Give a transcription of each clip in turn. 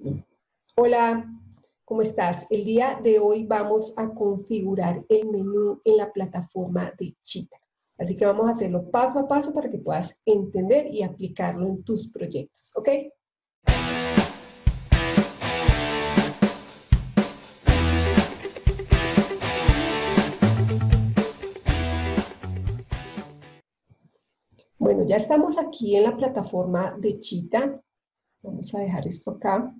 Hola, ¿cómo estás? El día de hoy vamos a configurar el menú en la plataforma de Cheetah. Así que vamos a hacerlo paso a paso para que puedas entender y aplicarlo en tus proyectos, ¿ok? Bueno, ya estamos aquí en la plataforma de Cheetah. Vamos a dejar esto acá.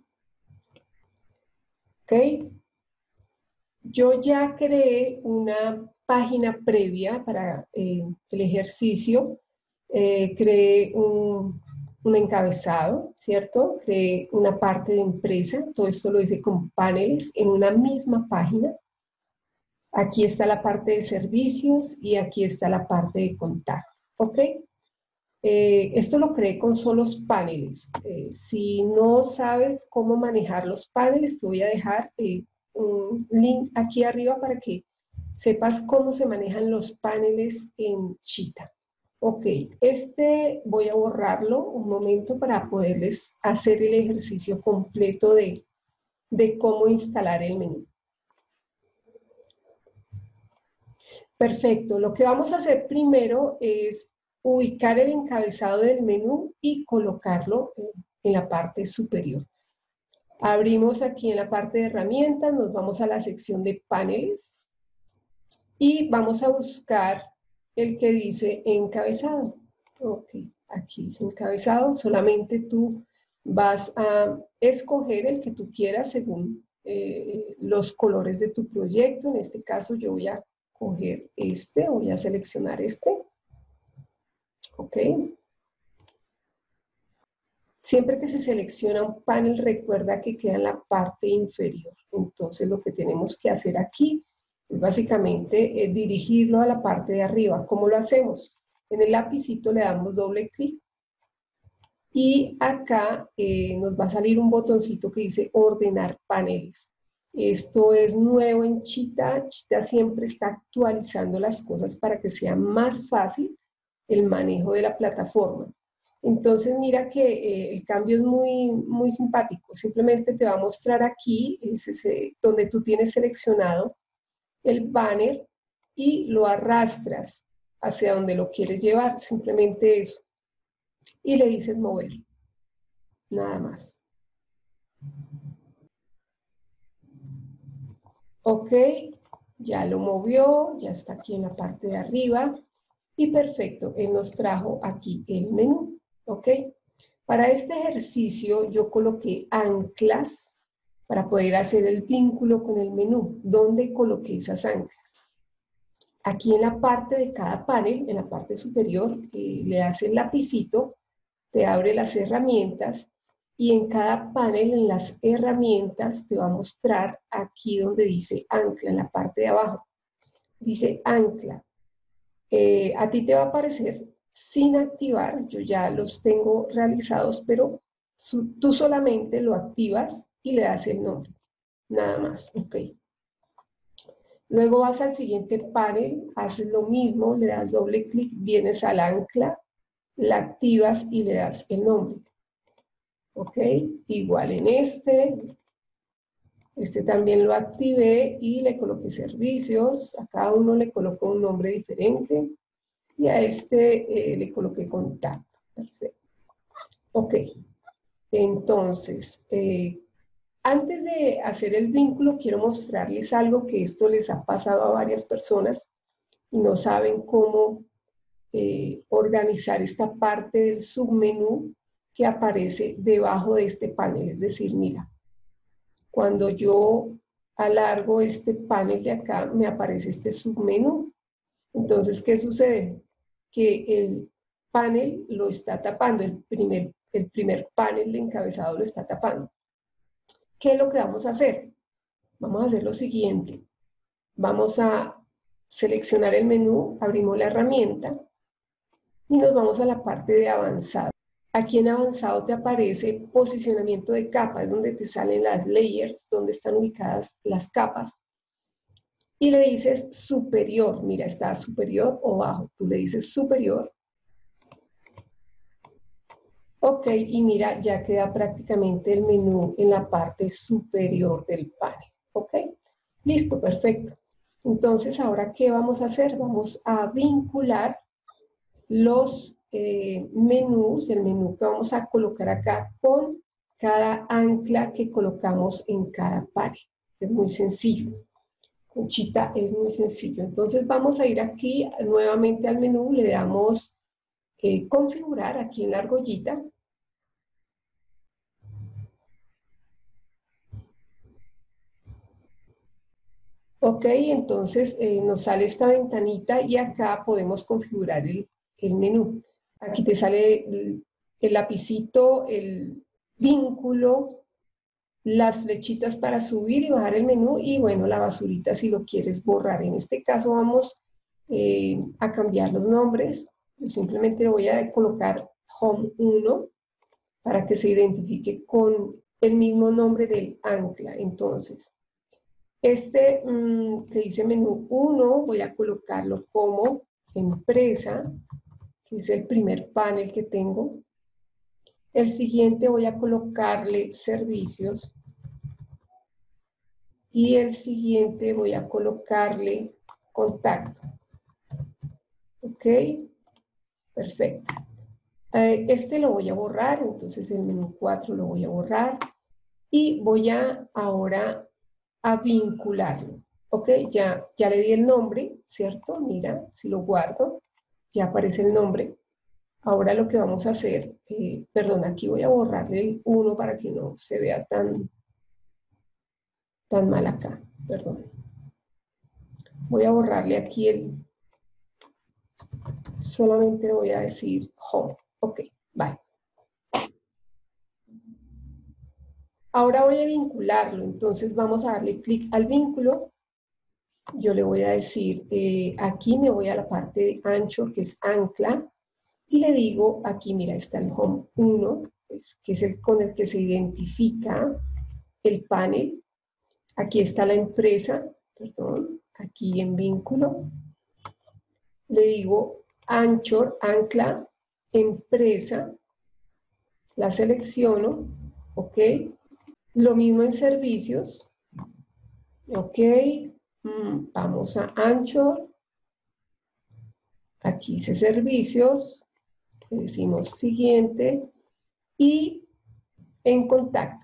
¿Ok? Yo ya creé una página previa para el ejercicio. Creé un encabezado, ¿cierto? Creé una parte de empresa. Todo esto lo hice con paneles en una misma página. Aquí está la parte de servicios y aquí está la parte de contacto, ¿ok? Esto lo creé con solos paneles. Si no sabes cómo manejar los paneles, te voy a dejar un link aquí arriba para que sepas cómo se manejan los paneles en Cheetah. Ok, voy a borrarlo un momento para poderles hacer el ejercicio completo de cómo instalar el menú. Perfecto, lo que vamos a hacer primero es ubicar el encabezado del menú y colocarlo en la parte superior. Abrimos aquí en la parte de herramientas, nos vamos a la sección de paneles y vamos a buscar el que dice encabezado. Ok, aquí dice encabezado, solamente tú vas a escoger el que tú quieras según los colores de tu proyecto. En este caso yo voy a coger voy a seleccionar ok. Siempre que se selecciona un panel, recuerda que queda en la parte inferior. Entonces lo que tenemos que hacer aquí es básicamente dirigirlo a la parte de arriba. ¿Cómo lo hacemos? En el lapicito le damos doble clic y acá nos va a salir un botoncito que dice ordenar paneles. Esto es nuevo en Cheetah. Cheetah siempre está actualizando las cosas para que sea más fácil el manejo de la plataforma. Entonces mira que el cambio es muy simpático. Simplemente te va a mostrar aquí, donde tú tienes seleccionado el banner y lo arrastras hacia donde lo quieres llevar. Simplemente eso. Y le dices mover. Nada más. Ok, ya lo movió, ya está aquí en la parte de arriba. Y perfecto, él nos trajo aquí el menú. Ok. Para este ejercicio yo coloqué anclas para poder hacer el vínculo con el menú. ¿Dónde coloqué esas anclas? Aquí en la parte de cada panel, en la parte superior, le das el lapicito, te abre las herramientas y en cada panel, en las herramientas, te va a mostrar aquí donde dice ancla, en la parte de abajo. Dice ancla. A ti te va a aparecer sin activar, yo ya los tengo realizados, pero tú solamente lo activas y le das el nombre, nada más, ok. Luego vas al siguiente panel, haces lo mismo, le das doble clic, vienes al ancla, la activas y le das el nombre, ok. Igual en este también lo activé y le coloqué servicios, a cada uno le coloco un nombre diferente. Y a le coloqué contacto. Perfecto. Ok. Entonces, antes de hacer el vínculo, quiero mostrarles algo que esto les ha pasado a varias personas y no saben cómo organizar esta parte del submenú que aparece debajo de este panel. Es decir, mira, cuando yo alargo este panel de acá, me aparece este submenú. Entonces, ¿qué sucede? Que el panel lo está tapando, el primer panel de encabezado lo está tapando. ¿Qué es lo que vamos a hacer? Vamos a hacer lo siguiente. Vamos a seleccionar el menú, abrimos la herramienta y nos vamos a la parte de avanzado. Aquí en avanzado te aparece posicionamiento de capas, donde te salen las layers, donde están ubicadas las capas. Y le dices superior, mira, está superior o bajo. Tú le dices superior. Ok, y mira, ya queda prácticamente el menú en la parte superior del panel. Ok, listo, perfecto. Entonces, ¿ahora qué vamos a hacer? Vamos a vincular los menús, el menú que vamos a colocar acá con cada ancla que colocamos en cada panel. Es muy sencillo. Conchita, es muy sencillo. Entonces vamos a ir aquí nuevamente al menú, le damos configurar aquí en la argollita. Ok, entonces nos sale esta ventanita y acá podemos configurar el menú. Aquí te sale el lapicito, el vínculo, las flechitas para subir y bajar el menú y bueno, la basurita si lo quieres borrar. En este caso vamos a cambiar los nombres. Yo simplemente le voy a colocar Home 1 para que se identifique con el mismo nombre del ancla. Entonces, este que dice menú 1 voy a colocarlo como empresa, que es el primer panel que tengo. El siguiente voy a colocarle servicios. Y el siguiente voy a colocarle contacto. Ok, perfecto. Este lo voy a borrar, entonces el menú 4 lo voy a borrar y voy a ahora a vincularlo. Ok, ya le di el nombre, ¿cierto? Mira, si lo guardo, ya aparece el nombre. Ahora lo que vamos a hacer, perdón, aquí voy a borrarle el 1 para que no se vea tan mal acá, perdón. Voy a borrarle aquí solamente le voy a decir home. Ok, vale. Ahora voy a vincularlo, entonces vamos a darle clic al vínculo. Yo le voy a decir, aquí me voy a la parte de Anchor, que es ancla, y le digo, aquí mira, está el home 1, pues, que es el con el que se identifica el panel. Aquí está la empresa, perdón, aquí en vínculo. Le digo Anchor, ancla, empresa, la selecciono, ok. Lo mismo en servicios, ok. Vamos a Anchor, aquí dice servicios, le decimos siguiente y en contacto.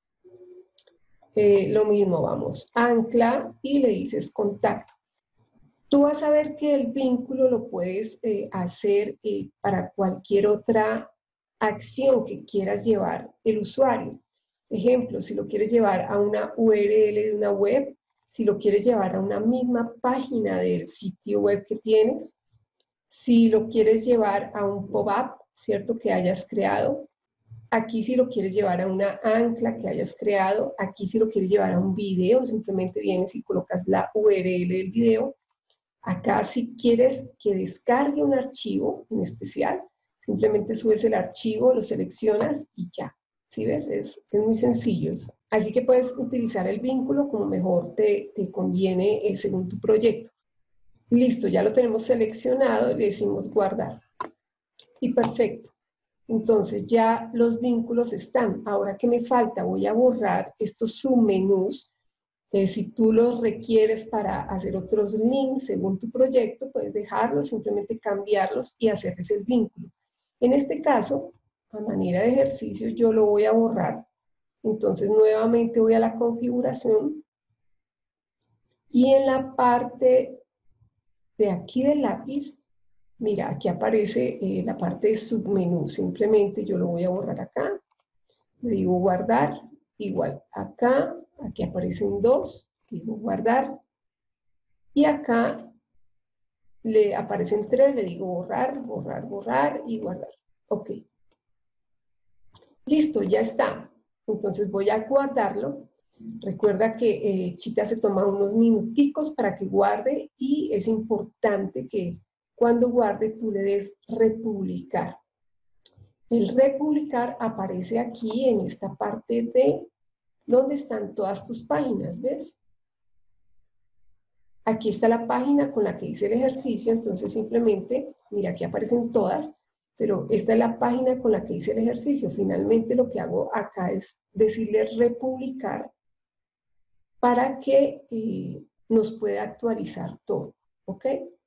Lo mismo, vamos, ancla y le dices contacto. Tú vas a ver que el vínculo lo puedes hacer para cualquier otra acción que quieras llevar el usuario. Ejemplo, si lo quieres llevar a una URL de una web, si lo quieres llevar a una misma página del sitio web que tienes, si lo quieres llevar a un pop-up, ¿cierto? Que hayas creado. Aquí si lo quieres llevar a una ancla que hayas creado. Aquí si lo quieres llevar a un video, simplemente vienes y colocas la URL del video. Acá si quieres que descargue un archivo en especial, simplemente subes el archivo, lo seleccionas y ya. ¿Sí ves? Es muy sencillo eso. Así que puedes utilizar el vínculo como mejor te conviene según tu proyecto. Listo, ya lo tenemos seleccionado, le decimos guardar. Y perfecto. Entonces ya los vínculos están. Ahora, ¿qué me falta? Voy a borrar estos submenús. Si tú los requieres para hacer otros links según tu proyecto, puedes dejarlos, simplemente cambiarlos y hacerles el vínculo. En este caso, a manera de ejercicio, yo lo voy a borrar. Entonces, nuevamente voy a la configuración y en la parte de aquí del lápiz, mira, aquí aparece la parte de submenú. Simplemente yo lo voy a borrar acá. Le digo guardar, igual acá, aquí aparecen dos, digo guardar. Y acá le aparecen tres, le digo borrar, borrar, borrar y guardar. Ok. Listo, ya está. Entonces voy a guardarlo. Recuerda que Chita se toma unos minuticos para que guarde y es importante que cuando guarde tú le des republicar. El republicar aparece aquí en esta parte de donde están todas tus páginas, ¿ves? Aquí está la página con la que hice el ejercicio, entonces simplemente, mira, aquí aparecen todas. pero esta es la página con la que hice el ejercicio. Finalmente lo que hago acá es decirle republicar para que nos pueda actualizar todo, ¿ok?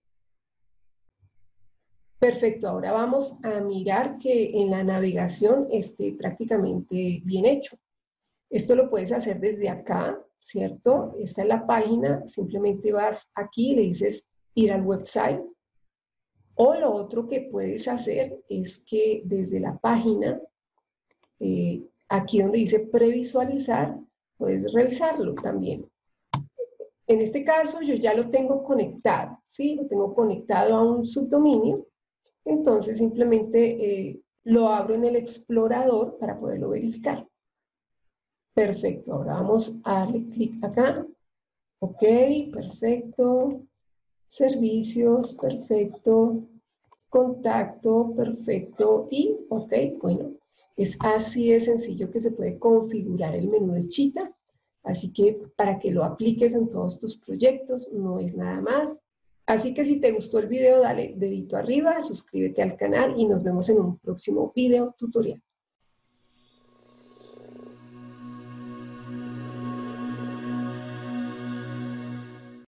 Perfecto, ahora vamos a mirar que en la navegación esté prácticamente bien hecho. Esto lo puedes hacer desde acá, ¿cierto? Esta es la página, simplemente vas aquí y le dices ir al website. O lo otro que puedes hacer es que desde la página, aquí donde dice previsualizar, puedes revisarlo también. En este caso yo ya lo tengo conectado, ¿sí? Lo tengo conectado a un subdominio, entonces simplemente lo abro en el explorador para poderlo verificar. Perfecto, ahora vamos a darle clic acá. Ok, perfecto. Servicios, perfecto. Contacto, perfecto. Y, ok, bueno, es así de sencillo que se puede configurar el menú de Cheetah. Así que para que lo apliques en todos tus proyectos, no es nada más. Así que si te gustó el video, dale dedito arriba, suscríbete al canal y nos vemos en un próximo video tutorial.